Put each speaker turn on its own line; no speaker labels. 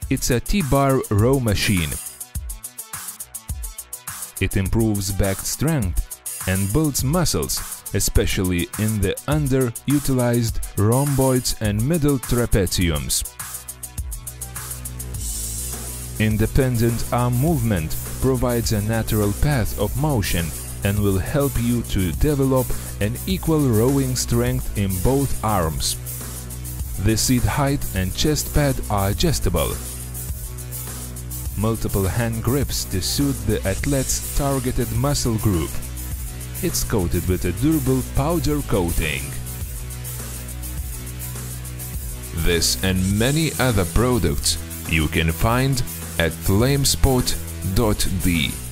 It's a T-bar row machine. It improves back strength and builds muscles, especially in the underutilized rhomboids and middle trapeziums. Independent arm movement provides a natural path of motion and will help you to develop an equal rowing strength in both arms. The seat height and chest pad are adjustable. Multiple hand grips to suit the athlete's targeted muscle group. It's coated with a durable powder coating. This and many other products you can find at flamespot.de.